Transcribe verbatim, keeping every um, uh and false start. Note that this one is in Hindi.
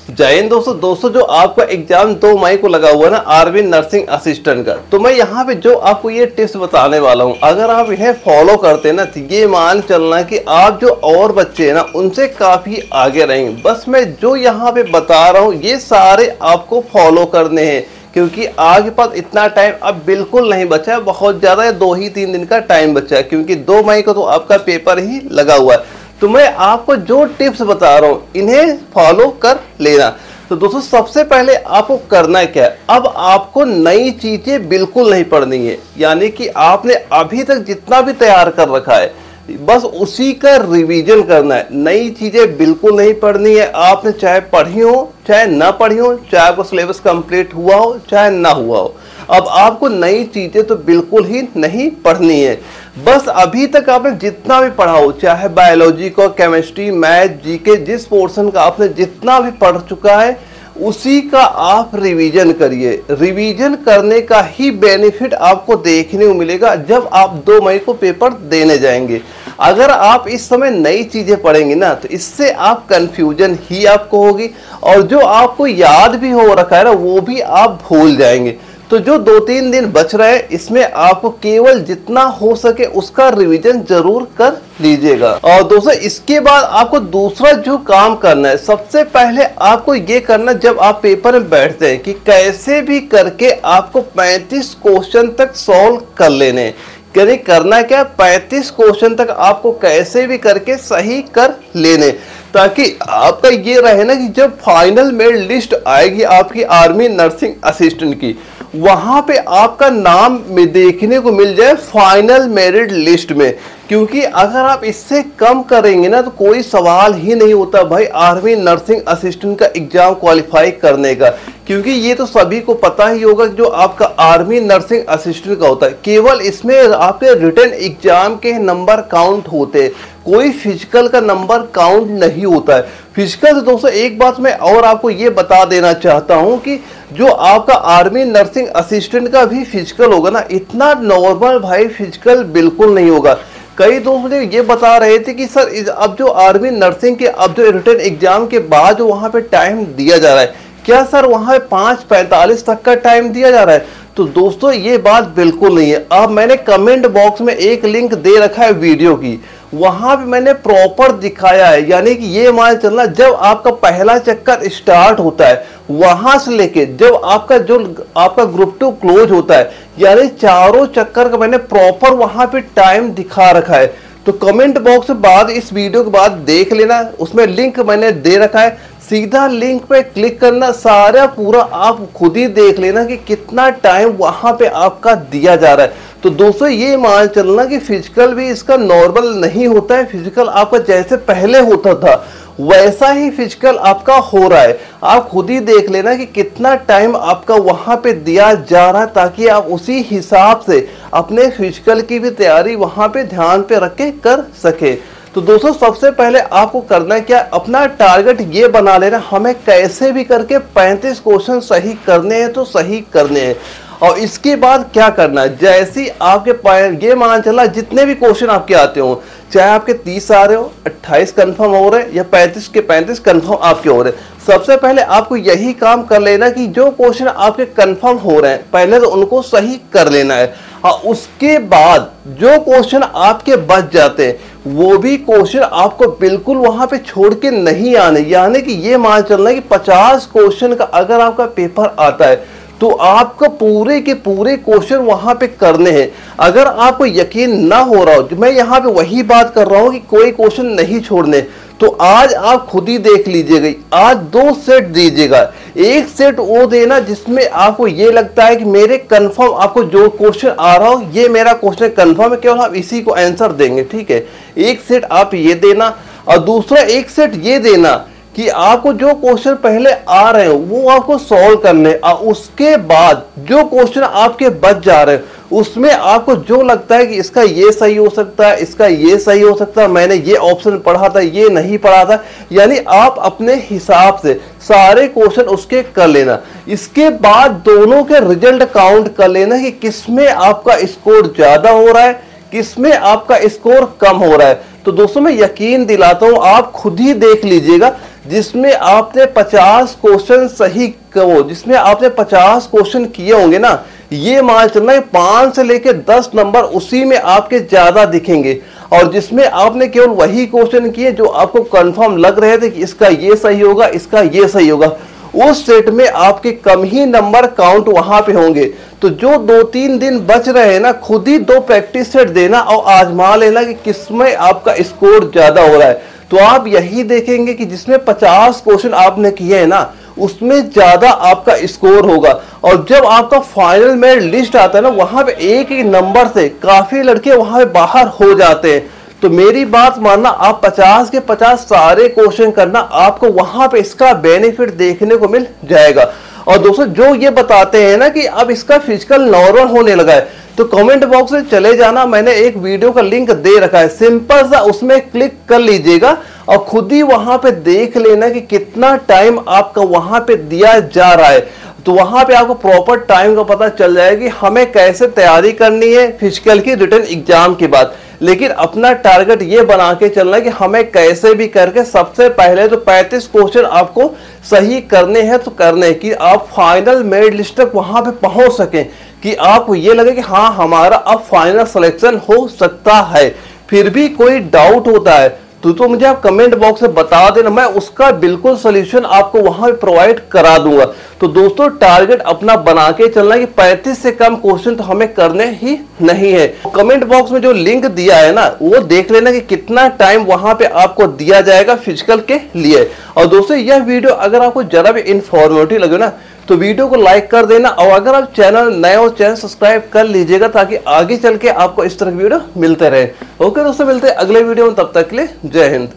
जय हिंद दोस्तों दोस्तों जो आपका एग्जाम दो मई को लगा हुआ है ना आर्मी नर्सिंग असिस्टेंट का, तो मैं यहाँ पे जो आपको ये टिप्स बताने वाला हूँ, अगर आप इन्हें फॉलो करते हैं ना तो ये मान चलना कि आप जो और बच्चे हैं ना उनसे काफी आगे रहेंगे। बस मैं जो यहाँ पे बता रहा हूँ ये सारे आपको फॉलो करने हैं, क्योंकि आगे पास इतना टाइम अब बिल्कुल नहीं बचा है, बहुत ज्यादा है, दो ही तीन दिन का टाइम बचा है, क्योंकि दो मई को तो आपका पेपर ही लगा हुआ है। तो मैं आपको जो टिप्स बता रहा हूँ इन्हें फॉलो कर लेना। तो दोस्तों सबसे पहले आपको करना क्या है, अब आपको नई चीजें बिल्कुल नहीं पढ़नी है, यानी कि आपने अभी तक जितना भी तैयार कर रखा है बस उसी का रिवीजन करना है। नई चीजें बिल्कुल नहीं पढ़नी है, आपने चाहे पढ़ी हो चाहे ना पढ़ी हो, चाहे आपको सिलेबस कंप्लीट हुआ हो चाहे ना हुआ हो, अब आपको नई चीजें तो बिल्कुल ही नहीं पढ़नी है। बस अभी तक आपने जितना भी पढ़ा हो, चाहे बायोलॉजी को, केमिस्ट्री, मैथ, जीके, जिस पोर्शन का आपने जितना भी पढ़ चुका है उसी का आप रिवीजन करिए। रिवीजन करने का ही बेनिफिट आपको देखने को मिलेगा जब आप दो मई को पेपर देने जाएंगे। अगर आप इस समय नई चीजें पढ़ेंगे ना तो इससे आप कंफ्यूजन ही आपको होगी, और जो आपको याद भी हो रखा है ना वो भी आप भूल जाएंगे। तो जो दो तीन दिन बच रहे हैं इसमें आपको केवल जितना हो सके उसका रिवीजन जरूर कर लीजिएगा। और दोस्तों इसके बाद आपको दूसरा जो काम करना है, सबसे पहले आपको ये करना जब आप पेपर में बैठते हैं कि कैसे भी करके आपको पैंतीस क्वेश्चन तक सॉल्व कर लेने हैं। यानी करना क्या, पैंतीस क्वेश्चन तक आपको कैसे भी करके सही कर लेने, ताकि आपका ये रहे ना कि जब फाइनल में लिस्ट आएगी आपकी आर्मी नर्सिंग असिस्टेंट की, वहां पे आपका नाम में देखने को मिल जाए फाइनल मेरिट लिस्ट में। क्योंकि अगर आप इससे कम करेंगे ना तो कोई सवाल ही नहीं होता भाई आर्मी नर्सिंग असिस्टेंट का एग्जाम क्वालिफाई करने का, क्योंकि ये तो सभी को पता ही होगा जो आपका आर्मी नर्सिंग असिस्टेंट का होता है, केवल इसमें आपके रिटन एग्जाम के नंबर काउंट होते हैं, कोई फिजिकल का नंबर काउंट नहीं होता है। फिजिकल से दोस्तों एक बात मैं और आपको ये बता देना चाहता हूं कि जो आपका आर्मी नर्सिंग असिस्टेंट का भी फिजिकल होगा ना, इतना नॉर्मल भाई फिजिकल बिल्कुल नहीं होगा। कई दोस्त मुझे ये बता रहे थे कि सर अब जो आर्मी नर्सिंग के अब जो रिटन एग्जाम के बाद जो वहां पे टाइम दिया जा रहा है, क्या सर वहां पाँच पैंतालीस तक का टाइम दिया जा रहा है? तो दोस्तों ये बात बिल्कुल नहीं है। अब मैंने कमेंट बॉक्स में एक लिंक दे रखा है वीडियो की, वहां भी मैंने प्रॉपर दिखाया है। यानी कि ये मान चलना जब आपका पहला चक्कर स्टार्ट होता है वहां से लेके जब आपका जो आपका ग्रुप टू क्लोज होता है, यानी चारों चक्कर का मैंने प्रॉपर वहां पे टाइम दिखा रखा है। तो कमेंट बॉक्स में बाद इस वीडियो के बाद देख लेना, उसमें लिंक मैंने दे रखा है, सीधा लिंक पे क्लिक करना, सारा पूरा आप खुद ही देख लेना कि कितना टाइम वहां पे आपका दिया जा रहा है। तो दोस्तों ये मान चलना कि फिजिकल भी इसका नॉर्मल नहीं होता है, फिजिकल आपका जैसे पहले होता था वैसा ही फिजिकल आपका हो रहा है। आप खुद ही देख लेना कि कितना टाइम आपका वहां पे दिया जा रहा है, ताकि आप उसी हिसाब से अपने फिजिकल की भी तैयारी वहां पे ध्यान पे रख के कर सके। तो दोस्तों सबसे पहले आपको करना क्या, अपना टारगेट ये बना लेना हमें कैसे भी करके पैंतीस क्वेश्चन सही करने हैं तो सही करने हैं। और इसके बाद क्या करना है, जैसे आपके ये मान चला जितने भी क्वेश्चन आपके आते हो, चाहे आपके तीस आ रहे हो, अट्ठाईस कंफर्म हो रहे हैं या पैंतीस के पैंतीस कंफर्म आपके हो रहे हैं, सबसे पहले आपको यही काम कर लेना कि जो क्वेश्चन आपके कंफर्म हो रहे हैं पहले तो उनको सही कर लेना है। और उसके बाद जो क्वेश्चन आपके बच जाते हैं वो भी क्वेश्चन आपको बिल्कुल वहां पे छोड़ के नहीं आने। यानी कि ये मान चलना कि पचास क्वेश्चन का अगर आपका पेपर आता है तो आपको पूरे के पूरे क्वेश्चन वहां पे करने हैं। अगर आपको यकीन ना हो रहा हो, मैं यहाँ पे वही बात कर रहा हूँ कि कोई क्वेश्चन नहीं छोड़ने, तो आज आप खुद ही देख लीजिएगा, आज दो सेट दीजिएगा। एक सेट वो देना जिसमें आपको ये लगता है कि मेरे कंफर्म आपको जो क्वेश्चन आ रहा हो ये मेरा क्वेश्चन कंफर्म है, केवल आप इसी को आंसर देंगे, ठीक है। एक सेट आप ये देना, और दूसरा एक सेट ये देना कि आपको जो क्वेश्चन पहले आ रहे हो वो आपको सॉल्व करने, और उसके बाद जो क्वेश्चन आपके बच जा रहे हैं उसमें आपको जो लगता है कि इसका ये सही हो सकता है, इसका ये सही हो सकता है, मैंने ये ऑप्शन पढ़ा था ये नहीं पढ़ा था, यानी आप अपने हिसाब से सारे क्वेश्चन उसके कर लेना। इसके बाद दोनों के रिजल्ट काउंट कर लेना कि किसमें आपका स्कोर ज्यादा हो रहा है, किसमें आपका स्कोर कम हो रहा है। तो दोस्तों मैं यकीन दिलाता हूं आप खुद ही देख लीजिएगा, जिसमें आपने पचास क्वेश्चन सही वो जिसमें आपने पचास क्वेश्चन किए होंगे ना, ये मान चलना है पांच से लेके दस नंबर उसी में आपके ज्यादा दिखेंगे। और जिसमें आपने केवल वही क्वेश्चन किए जो आपको कंफर्म लग रहे थे कि इसका ये सही होगा, इसका ये सही होगा, उस सेट में आपके कम ही नंबर काउंट वहां पे होंगे। तो जो दो तीन दिन बच रहे हैं ना, खुद ही दो प्रैक्टिस सेट देना और आजमा लेना कि किसमें आपका स्कोर ज्यादा हो रहा है। तो आप यही देखेंगे कि जिसमें पचास क्वेश्चन आपने किए हैं ना, उसमें ज्यादा आपका स्कोर होगा। और जब आपका फाइनल में लिस्ट आता है ना, वहां पे एक ही नंबर से काफी लड़के वहां पे बाहर हो जाते हैं। तो मेरी बात मानना, आप पचास के पचास सारे क्वेश्चन करना, आपको वहां पे इसका बेनिफिट देखने को मिल जाएगा। और दोस्तों जो ये बताते हैं ना कि अब इसका फिजिकल नॉर्मल होने लगा है, तो कमेंट बॉक्स में चले जाना, मैंने एक वीडियो का लिंक दे रखा है, सिंपल सा उसमें क्लिक कर लीजिएगा और खुद ही वहां पे देख लेना कि कितना टाइम आपका वहां पे दिया जा रहा है। तो वहां पे आपको प्रॉपर टाइम का पता चल जाएगा कि हमें कैसे तैयारी करनी है फिजिकल की रिटन एग्जाम के बाद। लेकिन अपना टारगेट ये बना के चलना है कि हमें कैसे भी करके सबसे पहले तो पैंतीस क्वेश्चन आपको सही करने हैं, तो करने कि आप फाइनल मेरिट लिस्ट तक वहां पे पहुंच सकें, कि आपको ये लगे कि हाँ हमारा अब फाइनल सिलेक्शन हो सकता है। फिर भी कोई डाउट होता है तो तो मुझे आप कमेंट बॉक्स में बता देना, मैं उसका बिल्कुल सोल्यूशन आपको वहां पे प्रोवाइड करा दूंगा। तो दोस्तों टारगेट अपना बना के चलना है कि पैंतीस से कम क्वेश्चन तो हमें करने ही नहीं है। कमेंट बॉक्स में जो लिंक दिया है ना, वो देख लेना कि कितना टाइम वहां पे आपको दिया जाएगा फिजिकल के लिए। और दोस्तों यह वीडियो अगर आपको जरा भी इंफॉर्मेटिव लगे ना, तो वीडियो को लाइक कर देना। और अगर आप चैनल नए हो, चैनल सब्सक्राइब कर लीजिएगा ताकि आगे चल के आपको इस तरह की वीडियो मिलते रहे। ओके दोस्तों, मिलते हैं अगले वीडियो में, तब तक के लिए जय हिंद।